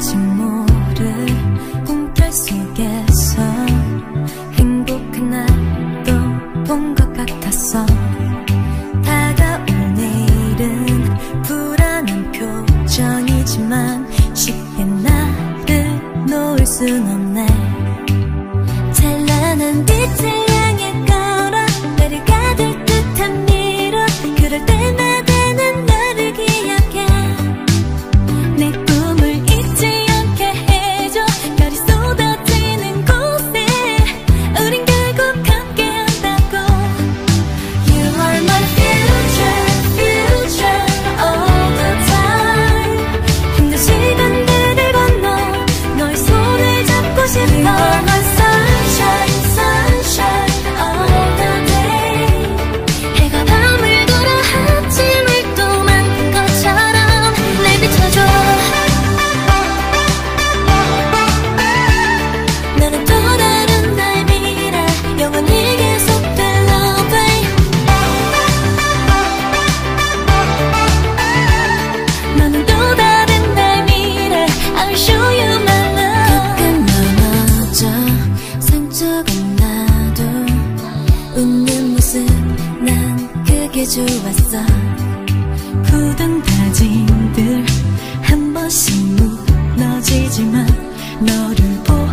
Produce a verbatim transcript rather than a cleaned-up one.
아직 모를 꿈결 속에서 행복한 날도 본 것 같았어. 다가올 내일은 불안한 표정이지만 쉽게 나를 놓을 순 없네. 찬란한 빛을 향해 걸어 나를 가둘 듯한 미로, 그럴 때마다 난 너를 기억해. 내 꿈을 잊지 않게 해줘. 별이 쏟아지는 곳에 우린 결국 함께 한다고. You are my future, future all the time. 힘든 시간들을 건너 너의 손을 잡고 싶어. You are my sunshine, sunshine all the day. 해가 밤을 돌아 아침을 또 만든 것처럼 날 비춰줘. 너는 또 다른 나의 미래, 영원히 계속될 love way. 너는 또 다른 나의 미래, I'll show you my love. 가끔 넘어져 상처가 나도 웃는 모습 난 그게 좋았어. 굳은 다짐들 한 번씩 무너지지만 너를 보